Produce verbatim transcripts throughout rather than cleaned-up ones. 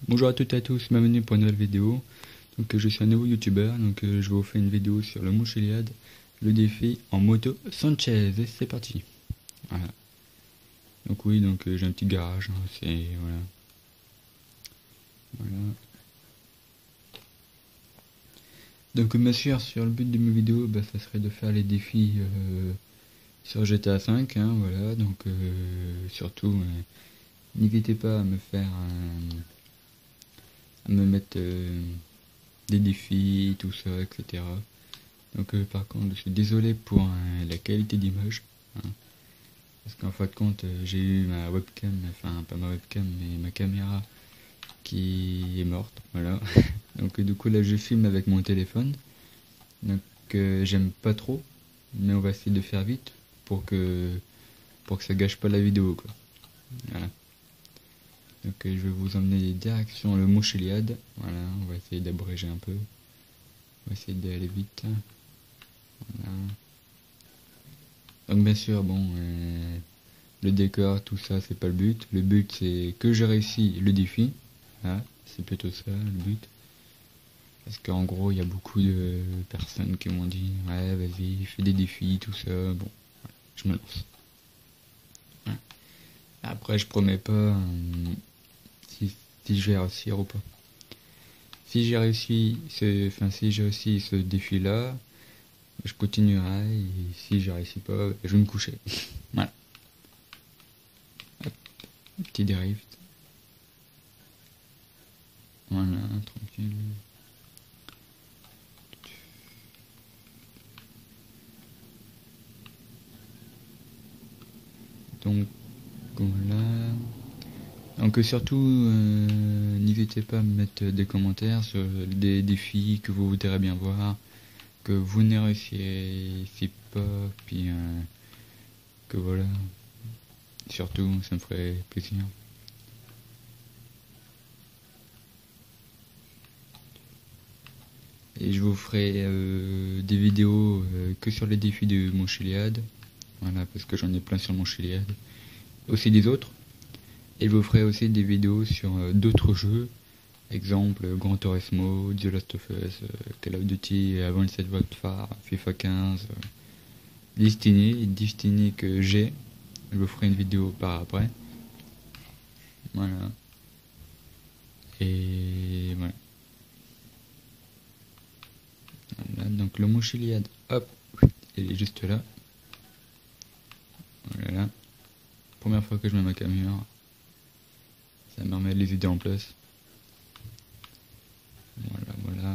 Bonjour à toutes et à tous, bienvenue pour une nouvelle vidéo. Donc euh, je suis un nouveau youtubeur, donc euh, je vais vous faire une vidéo sur le Mouche Iliad, le défi en moto Sanchez, et c'est parti. Voilà. Donc oui, donc euh, j'ai un petit garage, hein, c'est voilà. Voilà. Donc bien sûr, sur le but de mes vidéos, bah, ça serait de faire les défis euh, sur G T A cinq, hein, voilà. Donc euh, surtout, euh, n'hésitez pas à me faire, euh, à me mettre euh, des défis, tout ça, et cetera. Donc euh, par contre, je suis désolé pour euh, la qualité d'image, hein, parce qu'en fin de compte, euh, j'ai eu ma webcam, enfin pas ma webcam, mais ma caméra qui est morte, voilà. Donc euh, du coup là je filme avec mon téléphone, donc euh, j'aime pas trop, mais on va essayer de faire vite pour que pour que ça gâche pas la vidéo, quoi. Voilà. Donc euh, je vais vous emmener direction le Mouche Iliad, voilà, on va essayer d'abréger un peu, on va essayer d'aller vite. Voilà. Donc bien sûr, bon, euh, le décor, tout ça, c'est pas le but. Le but, c'est que j'ai réussi le défi. Voilà, c'est plutôt ça, le but. Parce qu'en gros, il y a beaucoup de personnes qui m'ont dit, ouais, vas-y, fais des défis, tout ça. Bon, voilà, je me lance. Voilà. Après, je promets pas euh, si, si je vais réussir ou pas. Si j'ai réussi, ce, enfin, si j'ai réussi ce défi-là, je continuerai. Et si je réussis pas, je vais me coucher. Voilà. Hop, petit drift. Voilà, tranquille. Donc voilà. Donc surtout, euh, n'hésitez pas à me mettre des commentaires sur des défis que vous voudrez bien voir, que vous ne réussissez pas, puis euh, que voilà. Surtout, ça me ferait plaisir. Et je vous ferai euh, des vidéos euh, que sur les défis de Mouche Iliad. Voilà, parce que j'en ai plein sur Mouche Iliad. Aussi des autres. Et je vous ferai aussi des vidéos sur euh, d'autres jeux. Exemple, Gran Turismo, The Last of Us, euh, Call of Duty, Advanced Warfare, FIFA quinze, euh, Destiny, Destiny que j'ai. Je vous ferai une vidéo par après. Voilà. Et voilà. Voilà, donc le Mouche Iliad, hop, il est juste là. Voilà. Première fois que je mets ma caméra. Ça me remet les idées en place. Voilà, voilà.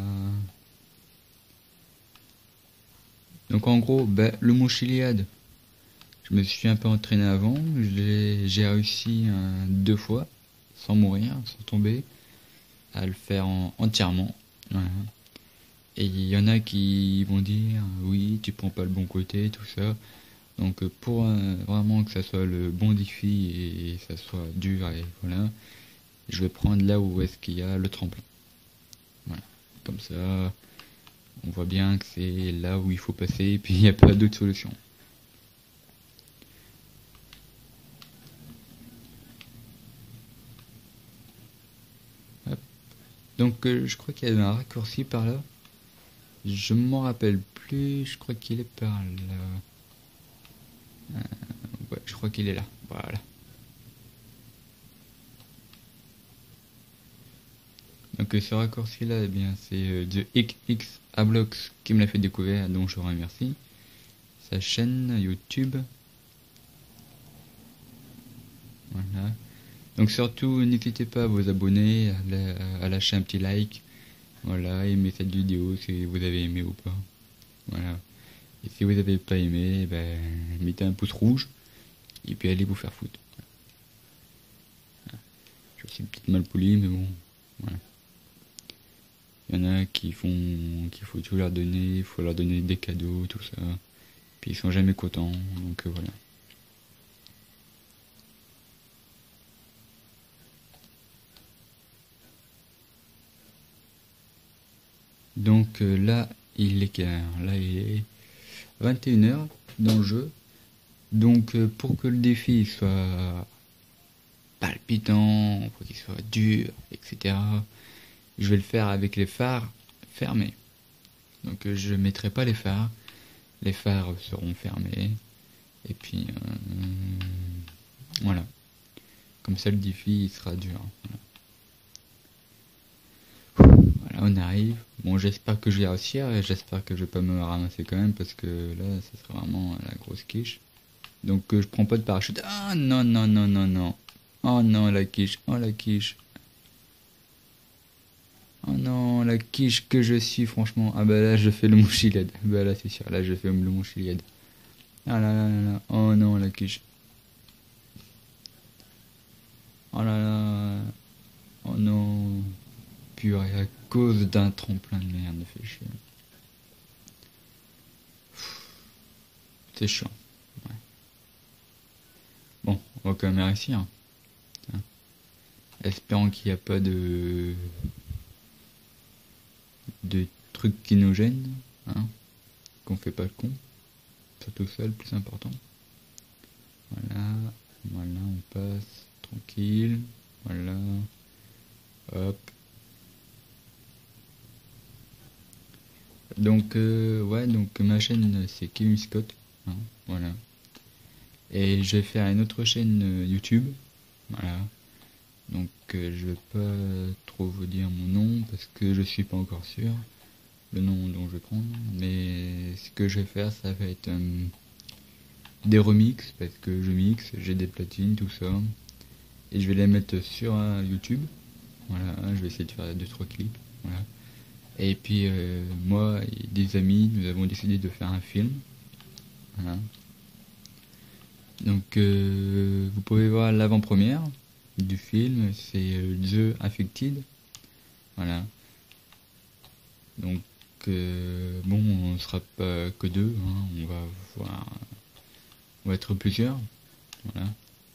Donc en gros, bah, le Mouche Iliad, je me suis un peu entraîné avant. J'ai réussi euh, deux fois, sans mourir, sans tomber, à le faire en, entièrement. Voilà. Et il y en a qui vont dire, oui, tu prends pas le bon côté, tout ça. Donc pour euh, vraiment que ça soit le bon défi et ça soit dur, et voilà, je vais prendre là où est-ce qu'il y a le tremplin. Voilà, comme ça, on voit bien que c'est là où il faut passer, et puis il n'y a pas d'autre solution. Hop. Donc euh, je crois qu'il y a un raccourci par là. Je m'en rappelle plus, je crois qu'il est par là. Euh, ouais, je crois qu'il est là. Voilà. Donc ce raccourci là, eh bien c'est euh, The X X Ablox qui me l'a fait découvrir, donc je remercie. Sa chaîne YouTube. Voilà. Donc surtout n'hésitez pas à vous abonner, à, la, à lâcher un petit like. Voilà, aimez cette vidéo si vous avez aimé ou pas. Voilà. Et si vous n'avez pas aimé, ben, mettez un pouce rouge et puis allez vous faire foutre. Voilà. Je suis aussi une petite malpolie, mais bon, voilà. Il y en a qui font, qu'il faut tout leur donner, il faut leur donner des cadeaux, tout ça. Puis ils sont jamais contents, donc euh, voilà. Donc euh, là, il est quelle heure? Là, il est vingt et une heures dans le jeu. Donc euh, pour que le défi soit palpitant, faut qu'il soit dur, et cetera. Je vais le faire avec les phares fermés. Donc euh, je mettrai pas les phares. Les phares seront fermés. Et puis euh, voilà. Comme ça le défi il sera dur. Voilà. Voilà, on arrive. Bon, j'espère que je vais réussir et j'espère que je vais pas me ramasser quand même parce que là ça serait vraiment la grosse quiche. Donc euh, je prends pas de parachute. Ah non non non non non. Oh non la quiche. Oh la quiche. Oh non, la quiche que je suis, franchement. Ah bah là, je fais le mouchiliade. Bah là, c'est sûr, là, je fais le mouchiliade. Ah là là là là. Oh non, la quiche. Oh là là. Oh non. Purée, à cause d'un tremplin de merde, fait chier. C'est chiant. Ouais. Bon, on va quand même réussir. Hein. Espérons qu'il n'y a pas de... de trucs qui nous gênent, hein, qu'on fait pas le con, surtout ça le plus important. Voilà, voilà, on passe tranquille, voilà, hop. Donc euh, ouais, donc ma chaîne c'est Kevin Scott, hein, voilà. Et je vais faire une autre chaîne euh, YouTube, voilà. Donc euh, je vais pas trop vous dire mon nom parce que je suis pas encore sûr le nom dont je vais prendre, mais ce que je vais faire ça va être euh, des remixes parce que je mixe, j'ai des platines, tout ça, et je vais les mettre sur euh, YouTube, voilà, je vais essayer de faire deux trois clips, voilà. Et puis euh, moi et des amis, nous avons décidé de faire un film, voilà. Donc euh, vous pouvez voir l'avant-première du film, c'est euh, The Affected, voilà. Donc euh, bon, on sera pas que deux, hein, on va voir, on va être plusieurs, voilà.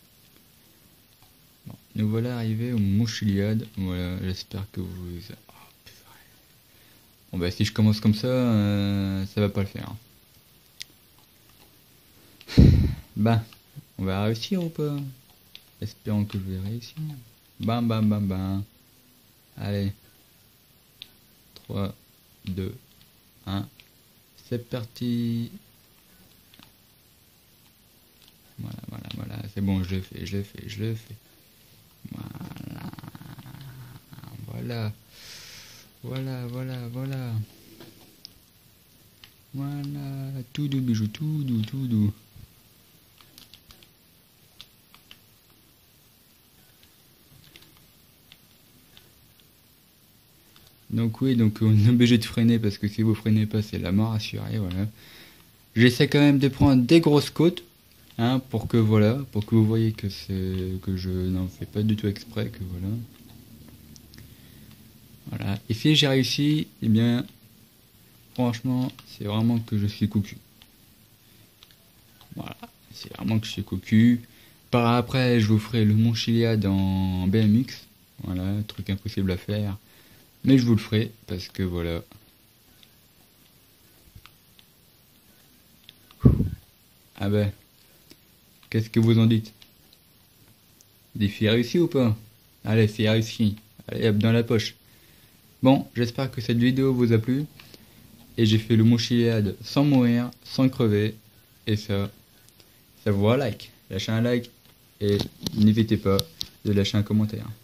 Bon, nous voilà arrivés au Mouchiliade, voilà, j'espère que vous... Oh, bon bah si je commence comme ça, euh, ça va pas le faire. Bah, on va réussir ou pas? Espérons que je vais réussir. Bam bam bam bam. Allez. trois, deux, un. C'est parti. Voilà, voilà, voilà. C'est bon, je l'ai fait, je l'ai fait, je l'ai fait. Voilà. Voilà. Voilà, voilà, voilà. Voilà. Tout doux, bijou, tout doux, tout doux. Donc oui, donc on est obligé de freiner parce que si vous freinez pas, c'est la mort assurée, voilà. J'essaie quand même de prendre des grosses côtes, hein, pour que voilà, pour que vous voyez que c'est que je n'en fais pas du tout exprès, que voilà. Voilà. Et si j'ai réussi, eh bien, franchement, c'est vraiment que je suis cocu. Voilà, c'est vraiment que je suis cocu. Par après, je vous ferai le Mouchiliade en B M X, voilà, truc impossible à faire. Mais je vous le ferai, parce que voilà. Ah ben, qu'est-ce que vous en dites? Défi réussi ou pas? Allez, c'est réussi. Allez, hop, dans la poche. Bon, j'espère que cette vidéo vous a plu. Et j'ai fait le Mouchiliade sans mourir, sans crever. Et ça, ça vaut un like. Lâchez un like et n'hésitez pas de lâcher un commentaire.